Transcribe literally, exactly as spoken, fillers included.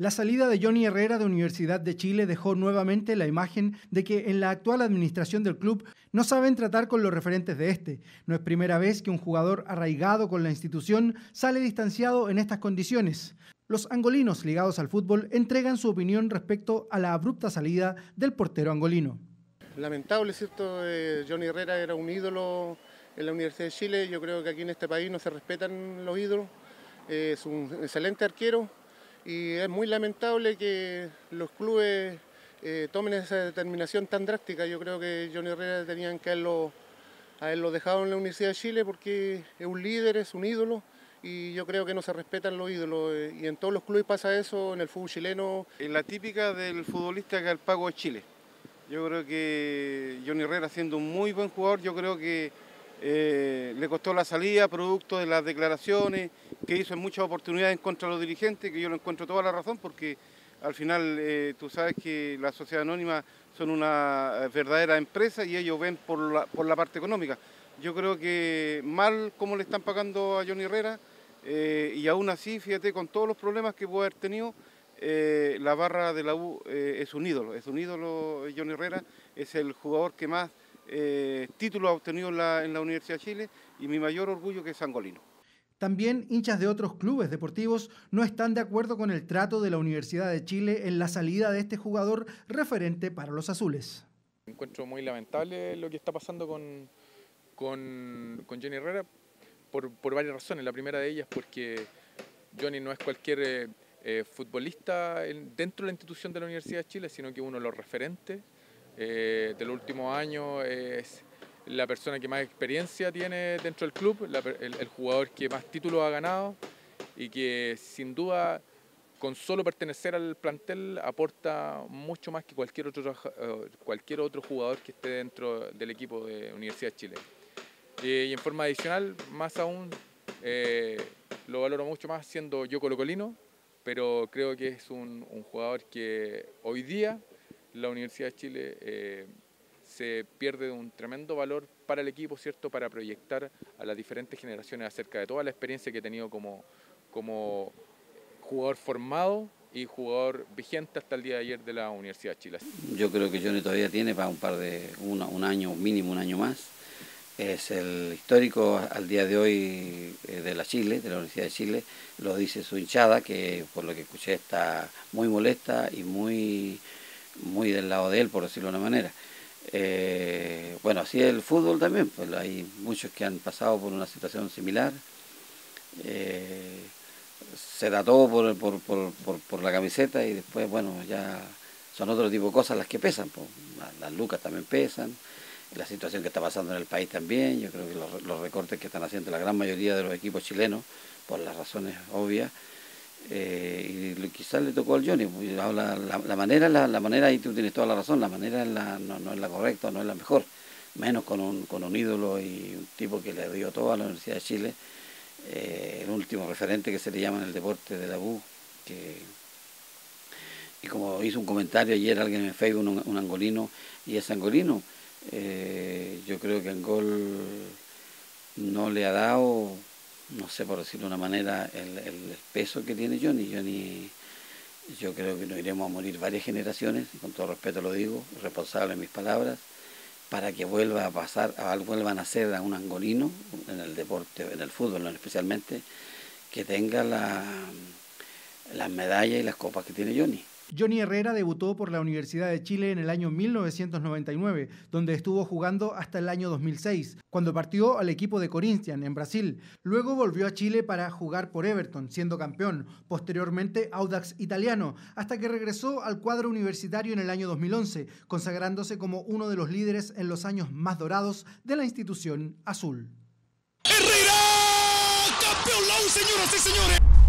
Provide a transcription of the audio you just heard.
La salida de Johnny Herrera de Universidad de Chile dejó nuevamente la imagen de que en la actual administración del club no saben tratar con los referentes de este. No es primera vez que un jugador arraigado con la institución sale distanciado en estas condiciones. Los angolinos ligados al fútbol entregan su opinión respecto a la abrupta salida del portero angolino. Lamentable, ¿cierto? Eh, Johnny Herrera era un ídolo en la Universidad de Chile. Yo creo que aquí en este país no se respetan los ídolos. Eh, es un excelente arquero. Y es muy lamentable que los clubes eh, tomen esa determinación tan drástica. Yo creo que Johnny Herrera tenían que haberlo, haberlo dejado en la Universidad de Chile porque es un líder, es un ídolo y yo creo que no se respetan los ídolos. Y en todos los clubes pasa eso, en el fútbol chileno. Es la típica del futbolista que al pago es Chile. Yo creo que Johnny Herrera, siendo un muy buen jugador, yo creo que eh, le costó la salida producto de las declaraciones que hizo en muchas oportunidades en contra de los dirigentes, que yo lo encuentro toda la razón, porque al final eh, tú sabes que la sociedad anónima son una verdadera empresa y ellos ven por la, por la parte económica. Yo creo que mal como le están pagando a Johnny Herrera, eh, y aún así, fíjate, con todos los problemas que puede haber tenido, eh, la barra de la U eh, es un ídolo, es un ídolo Johnny Herrera, es el jugador que más eh, títulos ha obtenido en la, en la Universidad de Chile y mi mayor orgullo que es angolino. También hinchas de otros clubes deportivos no están de acuerdo con el trato de la Universidad de Chile en la salida de este jugador referente para los azules. Encuentro muy lamentable lo que está pasando con, con, con Johnny Herrera por, por varias razones. La primera de ellas porque Johnny no es cualquier eh, eh, futbolista en, dentro de la institución de la Universidad de Chile, sino que uno de los referentes eh, de los últimos años es la persona que más experiencia tiene dentro del club, la, el, el jugador que más títulos ha ganado y que sin duda con solo pertenecer al plantel aporta mucho más que cualquier otro, cualquier otro jugador que esté dentro del equipo de Universidad de Chile. Y, y en forma adicional, más aún, eh, lo valoro mucho más siendo yo colocolino, pero creo que es un, un jugador que hoy día la Universidad de Chile eh, se pierde un tremendo valor para el equipo, ¿cierto? Para proyectar a las diferentes generaciones acerca de toda la experiencia que he tenido como, como jugador formado y jugador vigente hasta el día de ayer de la Universidad de Chile. Yo creo que Johnny todavía tiene para un par de, una, un año, mínimo un año más. Es el histórico al día de hoy de la Chile, de la Universidad de Chile. Lo dice su hinchada, que por lo que escuché está muy molesta y muy, muy del lado de él, por decirlo de una manera. Eh, bueno, así es el fútbol también, pues hay muchos que han pasado por una situación similar. Eh, se da todo por, por, por, por, por la camiseta y después, bueno, ya son otro tipo de cosas las que pesan, pues. Las lucas también pesan, la situación que está pasando en el país también. Yo creo que los, los recortes que están haciendo la gran mayoría de los equipos chilenos, por las razones obvias, Eh, y quizás le tocó al Johnny. La, la, la manera, la, la manera, y tú tienes toda la razón, la manera es la, no, no es la correcta, no es la mejor, menos con un, con un ídolo y un tipo que le dio todo a la Universidad de Chile, eh, el último referente que se le llama en el deporte de la U, que, y como hizo un comentario ayer alguien en Facebook, un, un angolino, y ese angolino, eh, yo creo que Angol no le ha dado, no sé por decirlo de una manera, el, el peso que tiene Johnny. Johnny, yo creo que nos iremos a morir varias generaciones, y con todo respeto lo digo, responsable de mis palabras, para que vuelva a pasar, a, vuelvan a ser a un angolino en el deporte, en el fútbol, ¿no? Especialmente, que tenga la, las medallas y las copas que tiene Johnny. Johnny Herrera debutó por la Universidad de Chile en el año mil novecientos noventa y nueve, donde estuvo jugando hasta el año dos mil seis, cuando partió al equipo de Corinthians en Brasil. Luego volvió a Chile para jugar por Everton, siendo campeón, posteriormente Audax Italiano, hasta que regresó al cuadro universitario en el año dos mil once, consagrándose como uno de los líderes en los años más dorados de la institución azul. ¡Herrera! ¡Campeón, señoras y señores!